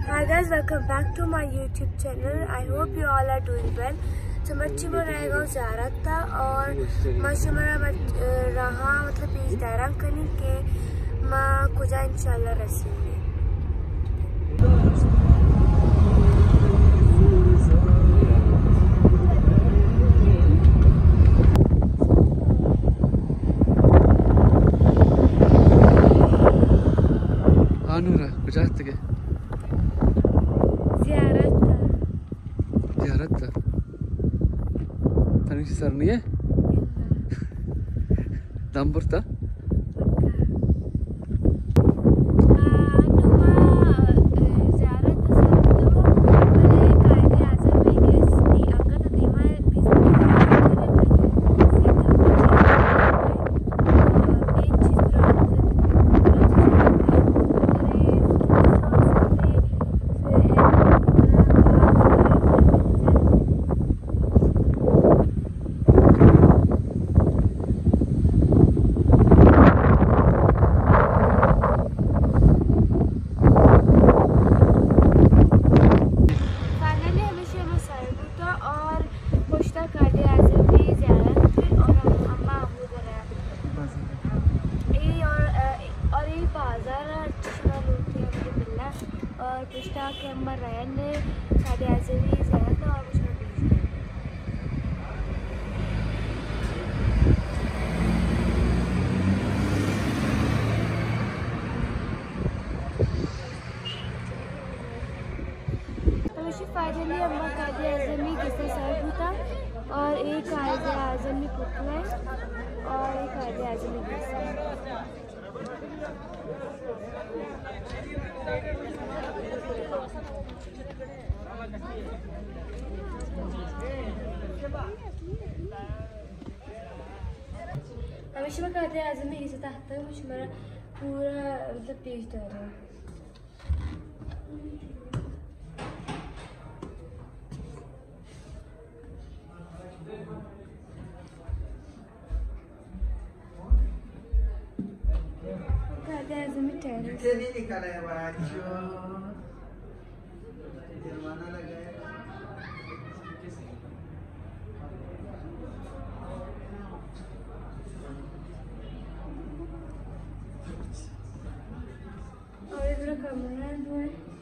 Hi guys, welcome back to my YouTube channel. I hope you all are doing well. So मच्छी बनाएगा ज़्यारत था और मच्छी मरा रहा मतलब इस दायरंग करने के माँ कुछ इंशाल्लाह रसींगे. Anura, kucak tige. Ziyaret ta. Tanış sarniye? Damburta. और पुष्टा के अंबर रैन ने साढ़े आज़मी ज़्यादा था और उसमें तो फाइनली अम्मा कायदे आज़मी किस्सा सर्व था और एक कायदे आज़मी पुतला और एक कायदे आज़मी किस्सा हमेशा मैं कहते हैं आज़मी इसे ताकत मुझे मेरा पूरा मतलब पेज दे रहा है. कहते हैं आज़मी टेरेस. ये नहीं निकाला है बच्चों. जुर्माना लगाया. और इधर कमरा है.